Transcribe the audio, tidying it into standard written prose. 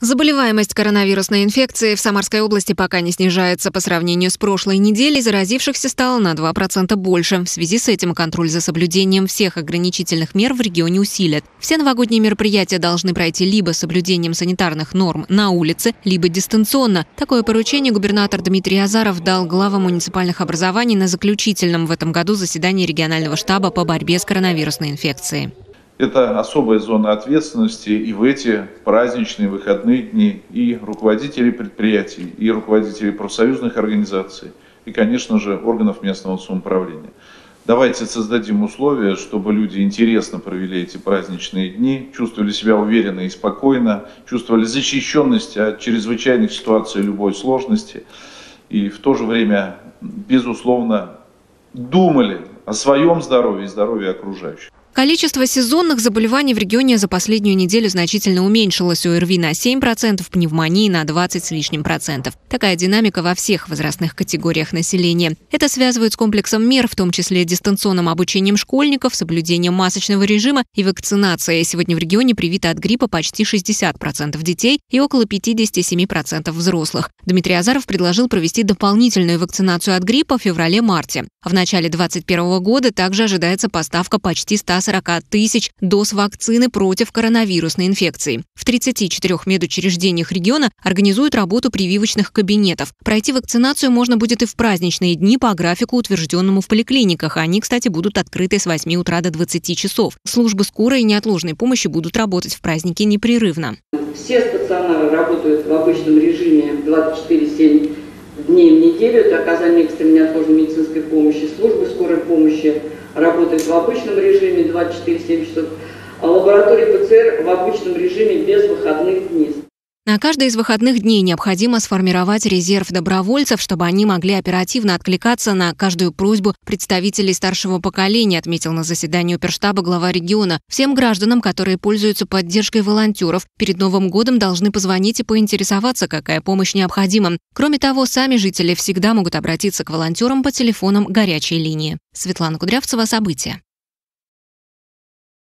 Заболеваемость коронавирусной инфекцией в Самарской области пока не снижается. По сравнению с прошлой неделей заразившихся стало на 2% больше. В связи с этим контроль за соблюдением всех ограничительных мер в регионе усилят. Все новогодние мероприятия должны пройти либо с соблюдением санитарных норм на улице, либо дистанционно. Такое поручение губернатор Дмитрий Азаров дал главам муниципальных образований на заключительном в этом году заседании регионального штаба по борьбе с коронавирусной инфекцией. Это особая зона ответственности и в эти праздничные выходные дни и руководителей предприятий, и руководителей профсоюзных организаций, и, конечно же, органов местного самоуправления. Давайте создадим условия, чтобы люди интересно провели эти праздничные дни, чувствовали себя уверенно и спокойно, чувствовали защищенность от чрезвычайных ситуаций любой сложности и в то же время, безусловно, думали о своем здоровье и здоровье окружающих. Количество сезонных заболеваний в регионе за последнюю неделю значительно уменьшилось. У ОРВИ на 7%, пневмонии на 20 с лишним %. Такая динамика во всех возрастных категориях населения. Это связывают с комплексом мер, в том числе дистанционным обучением школьников, соблюдением масочного режима и вакцинацией. Сегодня в регионе привито от гриппа почти 60% детей и около 57% взрослых. Дмитрий Азаров предложил провести дополнительную вакцинацию от гриппа в феврале-марте. В начале 2021 года также ожидается поставка почти 140 тысяч доз вакцины против коронавирусной инфекции. В 34 медучреждениях региона организуют работу прививочных кабинетов. Пройти вакцинацию можно будет и в праздничные дни по графику, утвержденному в поликлиниках. Они, кстати, будут открыты с 8 утра до 20 часов. Службы скорой и неотложной помощи будут работать в праздники непрерывно. Все стационары работают в обычном режиме 24/7 дней в неделю. Это оказание экстренной неотложной медицинской помощи. Службы скорой помощи работают в обычном режиме 24/7 часов, а лаборатория ПЦР в обычном режиме без выходных дней. На каждый из выходных дней необходимо сформировать резерв добровольцев, чтобы они могли оперативно откликаться на каждую просьбу представителей старшего поколения, отметил на заседании оперштаба глава региона. Всем гражданам, которые пользуются поддержкой волонтеров, перед Новым годом должны позвонить и поинтересоваться, какая помощь необходима. Кроме того, сами жители всегда могут обратиться к волонтерам по телефонам горячей линии. Светлана Кудрявцева, события.